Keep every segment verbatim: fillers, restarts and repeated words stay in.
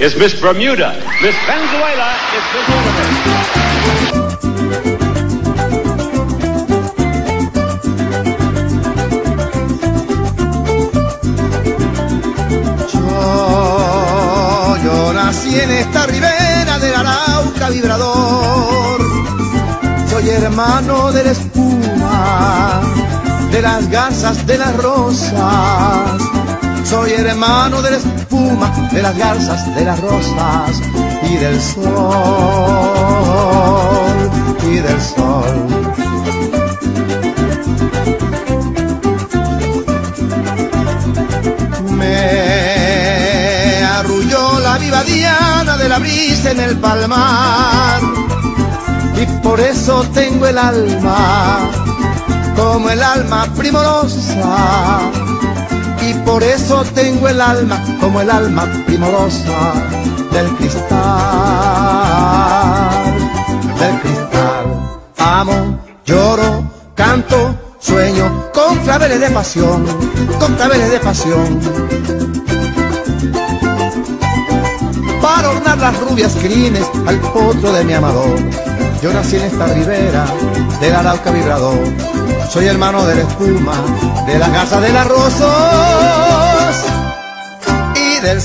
is Miss Bermuda. Miss Venezuela is Miss Universe. Yo, yo nací en esta ribera del Arauca vibrador. Soy hermano de la espuma, de las garzas, de las rosas. Soy hermano de la espuma, de las garzas, de las rosas y del sol, y del sol. Me arrulló la viva diana de la brisa en el palmar y por eso tengo el alma como el alma primorosa. Y por eso tengo el alma como el alma primorosa del cristal, del cristal. Amo, lloro, canto, sueño con claveles de pasión, con claveles de pasión. Para ornar las rubias crines al potro de mi amador. Yo nací en esta ribera del Arauca vibrador. Soy hermano de la espuma, de las garzas, de las rosas y del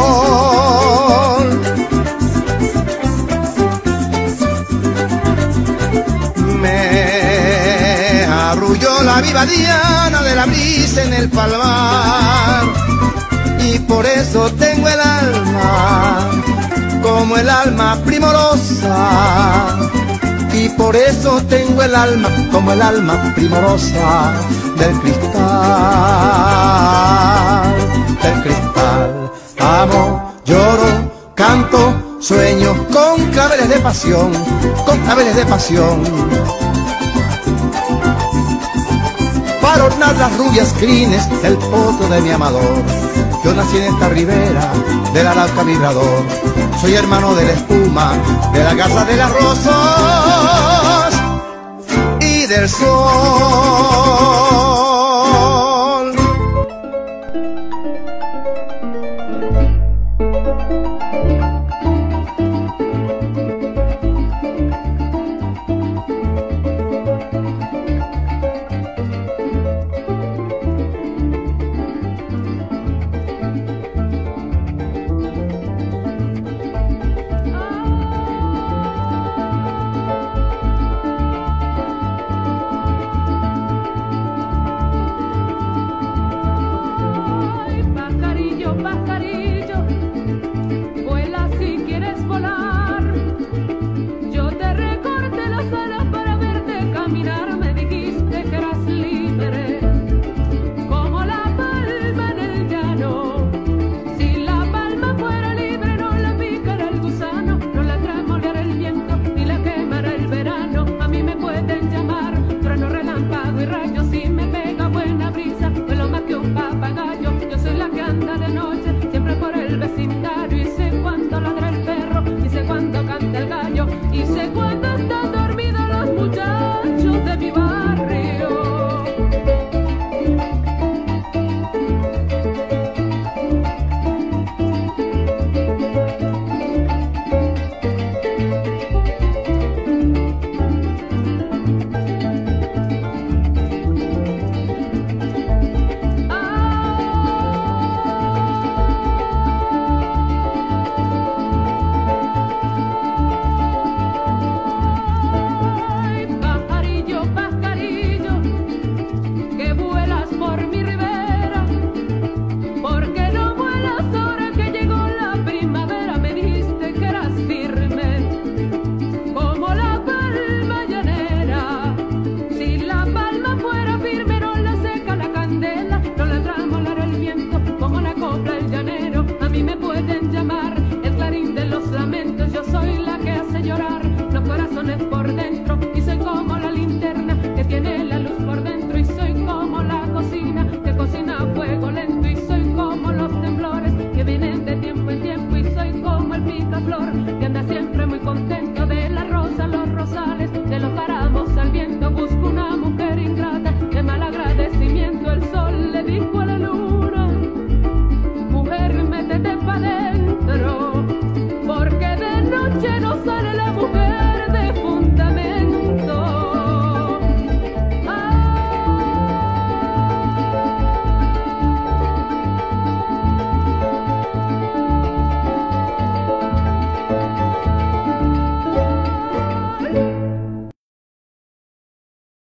sol. Me arrulló la viva diana de la brisa en el palmar y por eso tengo el alma como el alma primorosa. Y por eso tengo el alma como el alma primorosa del cristal, del cristal. Amo, lloro, canto, sueño con claveles de pasión, con claveles de pasión. Para ornar las rubias crines del potro de mi amador. Yo nací en esta ribera del Arauca vibrador. Soy hermano de la espuma, de la garza, de las rosas y del sol. Flor